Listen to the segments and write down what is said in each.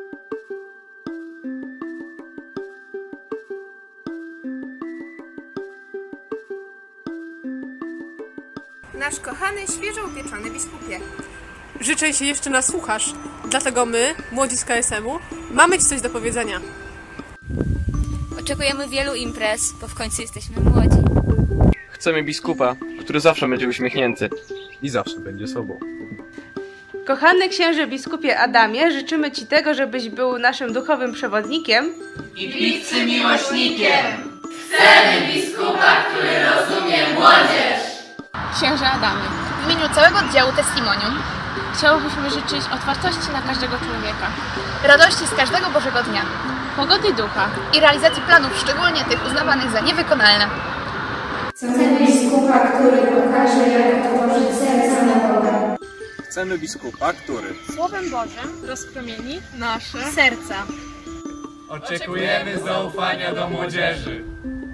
Nasz kochany, świeżo upieczony biskupie. Życzę się jeszcze nas słuchasz, dlatego my, młodzi z KSM-u, mamy Ci coś do powiedzenia. Oczekujemy wielu imprez, bo w końcu jesteśmy młodzi. Chcemy biskupa, który zawsze będzie uśmiechnięty. I zawsze będzie sobą. Kochany księże biskupie Adamie, życzymy Ci tego, żebyś był naszym duchowym przewodnikiem i bliskim miłośnikiem. Chcemy biskupa, który rozumie młodzież. Księże Adamie, w imieniu całego oddziału Testimonium chciałobyśmy życzyć otwartości na każdego człowieka, radości z każdego Bożego dnia, pogody ducha i realizacji planów, szczególnie tych uznawanych za niewykonalne. Chcemy biskupa, który pokaże, jak otworzyć serca na Boga. Chcemy biskupa, który Słowem Bożym rozpromieni nasze serca. Oczekujemy zaufania do młodzieży.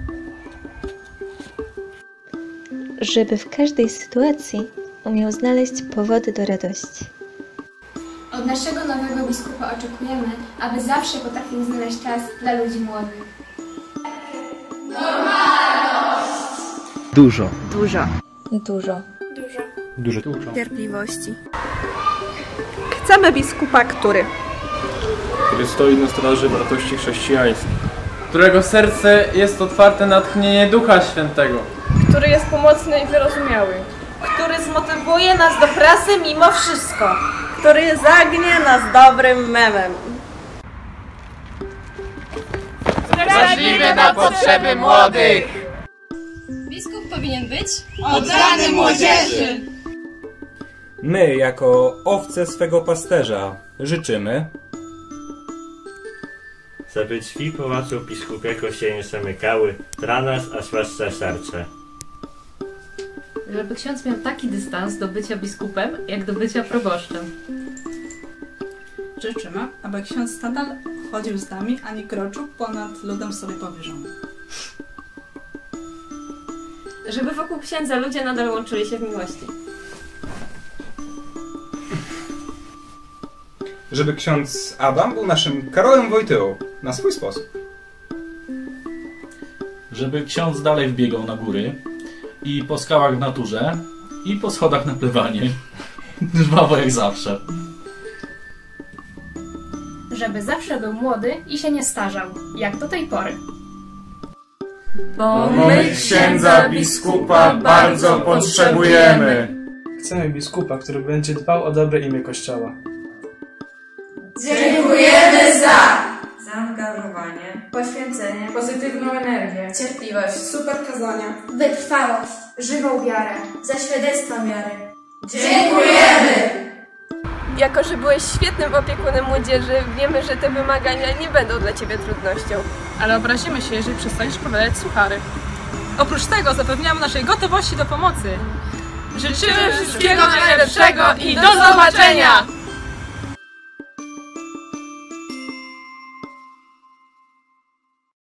Żeby w każdej sytuacji umiał znaleźć powody do radości. Od naszego nowego biskupa oczekujemy, aby zawsze potrafił znaleźć czas dla ludzi młodych. Normalność! Dużo. Dużo. Dużo. Dużo. Dużo. Dużo. cierpliwości. Chcemy biskupa, który stoi na straży wartości chrześcijańskich. Którego serce jest otwarte na tchnienie Ducha Świętego. który jest pomocny i wyrozumiały, który zmotywuje nas do pracy mimo wszystko, który zagnie nas dobrym memem. Wrażliwy na potrzeby młodych. Biskup powinien być oddany młodzieży. My, jako owce swego pasterza, życzymy, żeby drzwi pałacu biskupiego się nie zamykały dla nas, a zwłaszcza serce. Żeby ksiądz miał taki dystans do bycia biskupem, jak do bycia proboszczem. Życzymy, aby ksiądz nadal chodził z nami, a nie kroczył ponad ludem sobie powierzonym. Żeby wokół księdza ludzie nadal łączyli się w miłości. żeby ksiądz Adam był naszym Karolem Wojtyłą na swój sposób. Żeby ksiądz dalej wbiegał na góry i po skałach w naturze i po schodach na pływanie. Żwawo jak zawsze. Żeby zawsze był młody i się nie starzał, jak do tej pory. Bo my księdza biskupa bardzo potrzebujemy. Chcemy biskupa, który będzie dbał o dobre imię Kościoła. Dziękujemy za zaangażowanie, poświęcenie, pozytywną energię, cierpliwość, super kazania, wytrwałość, żywą wiarę, za świadectwo wiary. Dziękujemy! Jako, że byłeś świetnym opiekunem młodzieży, wiemy, że te wymagania nie będą dla Ciebie trudnością. Ale obrazimy się, jeżeli przestaniesz powiadać suchary. Oprócz tego zapewniamy naszej gotowości do pomocy. Życzymy wszystkiego najlepszego i do zobaczenia!